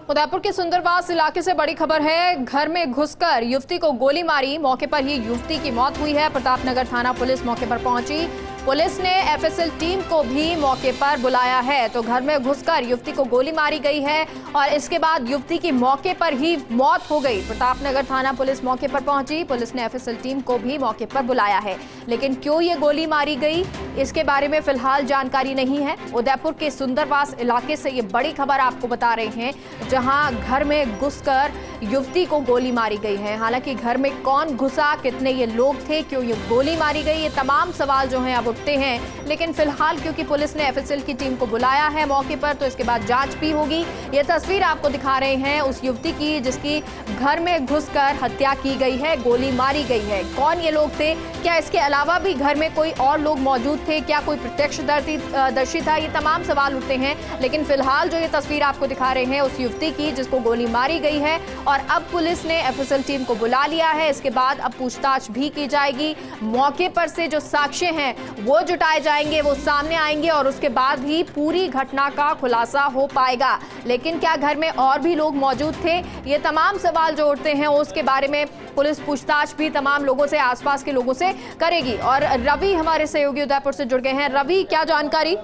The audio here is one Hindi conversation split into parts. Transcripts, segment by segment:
उदयपुर के सुंदरवास इलाके से बड़ी खबर है। घर में घुसकर युवती को गोली मारी, मौके पर ही युवती की मौत हुई है। प्रतापनगर थाना पुलिस मौके पर पहुंची। पुलिस ने एफएसएल टीम को भी मौके पर बुलाया है। तो घर में घुसकर युवती को गोली मारी गई है और इसके बाद युवती की मौके पर ही मौत हो गई। प्रतापनगर थाना पुलिस मौके पर पहुंची। पुलिस ने एफएसएल टीम को भी मौके पर बुलाया है, लेकिन क्यों ये गोली मारी गई इसके बारे में फिलहाल जानकारी नहीं है। उदयपुर के सुंदरवास इलाके से ये बड़ी खबर आपको बता रहे हैं, जहां घर में घुसकर युवती को गोली मारी गई है। हालांकि घर में कौन घुसा, कितने ये लोग थे, क्यों ये गोली मारी गई, ये तमाम सवाल जो हैं अब उठते हैं। लेकिन फिलहाल क्योंकि पुलिस ने एफएसएल की टीम को बुलाया है मौके पर, तो इसके बाद जांच भी होगी। ये तस्वीर आपको दिखा रहे हैं उस युवती की जिसकी घर में घुसकर हत्या की गई है, गोली मारी गई है। कौन ये लोग थे, क्या इसके अलावा भी घर में कोई और लोग मौजूद थे, क्या कोई प्रत्यक्षदर्शी था, ये तमाम सवाल उठते हैं। लेकिन फिलहाल जो ये तस्वीर आपको दिखा रहे हैं उस युवती की जिसको गोली मारी गई है, और अब पुलिस ने एफएसएल टीम को बुला लिया है। इसके बाद अब पूछताछ भी की जाएगी। मौके पर से जो साक्ष्य हैं वो जुटाए जाएंगे, वो सामने आएंगे और उसके बाद ही पूरी घटना का खुलासा हो पाएगा। लेकिन क्या घर में और भी लोग मौजूद थे, ये तमाम सवाल जो उठते हैं उसके बारे में पुलिस पूछताछ भी तमाम लोगों से, आसपास के लोगों से करेगी। और रवि हमारे सहयोगी उदयपुर से जुड़ गए हैं। रवि, क्या जानकारी?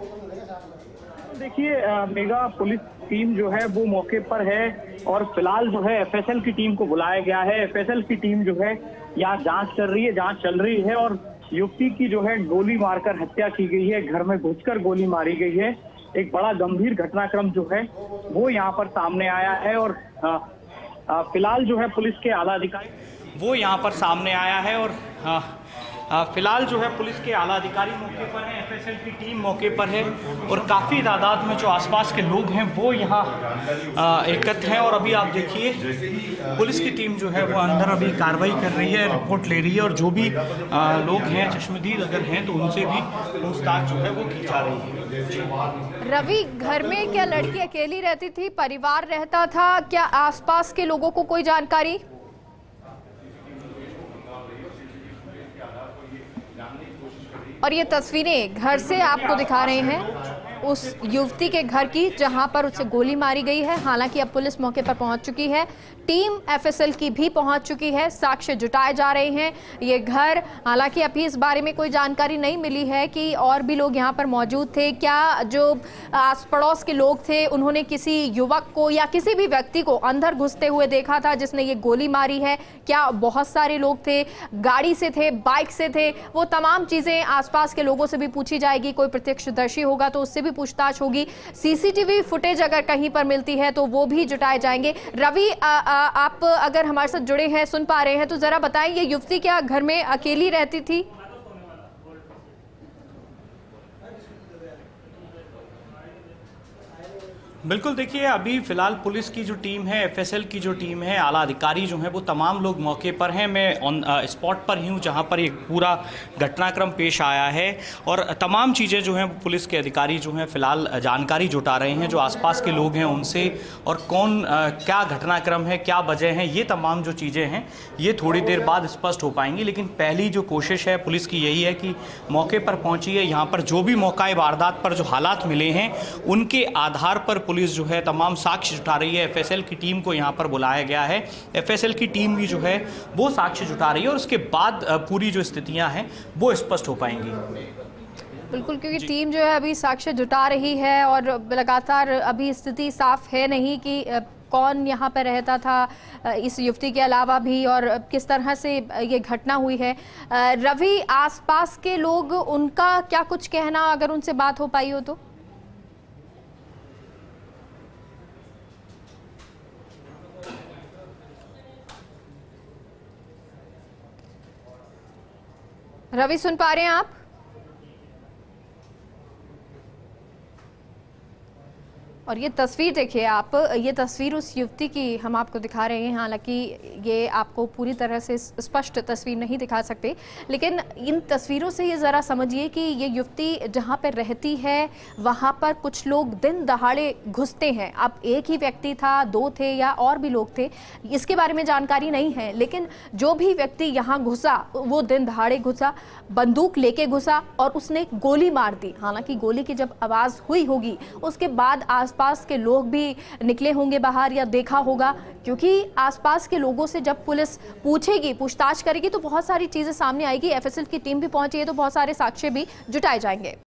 देखिए मेगा पुलिस टीम जो है वो मौके पर है और फिलहाल जो है एफएसएल की टीम को बुलाया गया है। एफएसएल की टीम जो है यहाँ जांच कर रही है, जांच चल रही है और युवती की जो है गोली मारकर हत्या की गई है, घर में घुसकर गोली मारी गई है। एक बड़ा गंभीर घटनाक्रम जो है वो यहाँ पर सामने आया है और फिलहाल जो है पुलिस के आला अधिकारी वो यहाँ पर सामने आया है और फिलहाल जो है पुलिस के आला अधिकारी मौके पर हैं, एफएसएल की टीम मौके पर है और काफ़ी तादाद में जो आसपास के लोग हैं वो यहाँ एकत्र हैं। और अभी आप देखिए पुलिस की टीम जो है वो अंदर अभी कार्रवाई कर रही है, रिपोर्ट ले रही है और जो भी लोग हैं चश्मदीद अगर हैं तो उनसे भी पूछताछ जो है वो की जा रही है। रवि, घर में क्या लड़की अकेली रहती थी, परिवार रहता था, क्या आसपास के लोगों को कोई जानकारी? और ये तस्वीरें घर से आपको दिखा रहे हैं उस युवती के घर की जहां पर उसे गोली मारी गई है। हालांकि अब पुलिस मौके पर पहुंच चुकी है, टीम एफएसएल की भी पहुंच चुकी है, साक्ष्य जुटाए जा रहे हैं। ये घर, हालांकि अभी इस बारे में कोई जानकारी नहीं मिली है कि और भी लोग यहां पर मौजूद थे, क्या जो आस पड़ोस के लोग थे उन्होंने किसी युवक को या किसी भी व्यक्ति को अंदर घुसते हुए देखा था जिसने ये गोली मारी है, क्या बहुत सारे लोग थे, गाड़ी से थे, बाइक से थे, वो तमाम चीजें आसपास के लोगों से भी पूछी जाएगी। कोई प्रत्यक्षदर्शी होगा तो उससे भी पूछताछ होगी। सीसीटीवी फुटेज अगर कहीं पर मिलती है तो वो भी जुटाए जाएंगे। रवि, आप अगर हमारे साथ जुड़े हैं, सुन पा रहे हैं, तो जरा बताएं ये युवती क्या घर में अकेली रहती थी? बिल्कुल, देखिए अभी फिलहाल पुलिस की जो टीम है, एफएसएल की जो टीम है, आला अधिकारी जो हैं वो तमाम लोग मौके पर हैं। मैं ऑन स्पॉट पर ही हूँ जहाँ पर एक पूरा घटनाक्रम पेश आया है और तमाम चीज़ें जो हैं पुलिस के अधिकारी जो हैं फिलहाल जानकारी जुटा रहे हैं, जो आसपास के लोग हैं उनसे, और कौन क्या घटनाक्रम है, क्या वजह है, ये तमाम जो चीज़ें हैं ये थोड़ी देर बाद स्पष्ट हो पाएंगी। लेकिन पहली जो कोशिश है पुलिस की यही है कि मौके पर पहुँची है, यहाँ पर जो भी मौका वारदात पर जो हालात मिले हैं उनके आधार पर पुलिस जो है तमाम साक्ष्य जुटा रही है। एफएसएल की टीम को यहाँ पर बुलाया गया है, एफएसएल की टीम भी जो है वो साक्ष्य जुटा रही है और उसके बाद पूरी जो स्थितियां हैं वो स्पष्ट हो पाएंगी। बिल्कुल, क्योंकि टीम जो है अभी साक्ष्य जुटा रही है और लगातार अभी स्थिति साफ है नहीं कि कौन यहाँ पर रहता था इस युवती के अलावा भी और किस तरह से ये घटना हुई है। रवि, आसपास के लोग, उनका क्या कुछ कहना, अगर उनसे बात हो पाई हो तो? रवि, सुन पा रहे हैं आप? और ये तस्वीर देखिए आप, ये तस्वीर उस युवती की हम आपको दिखा रहे हैं। हालांकि ये आपको पूरी तरह से स्पष्ट तस्वीर नहीं दिखा सकते, लेकिन इन तस्वीरों से ये ज़रा समझिए कि ये युवती जहाँ पर रहती है वहाँ पर कुछ लोग दिन दहाड़े घुसते हैं। अब एक ही व्यक्ति था, दो थे या और भी लोग थे, इसके बारे में जानकारी नहीं है, लेकिन जो भी व्यक्ति यहाँ घुसा वो दिन दहाड़े घुसा, बंदूक लेके घुसा और उसने गोली मार दी। हालांकि गोली की जब आवाज़ हुई होगी उसके बाद आसपास आसपास के लोग भी निकले होंगे बाहर या देखा होगा, क्योंकि आसपास के लोगों से जब पुलिस पूछेगी, पूछताछ करेगी तो बहुत सारी चीजें सामने आएगी। एफएसएल की टीम भी पहुंची है तो बहुत सारे साक्ष्य भी जुटाए जाएंगे।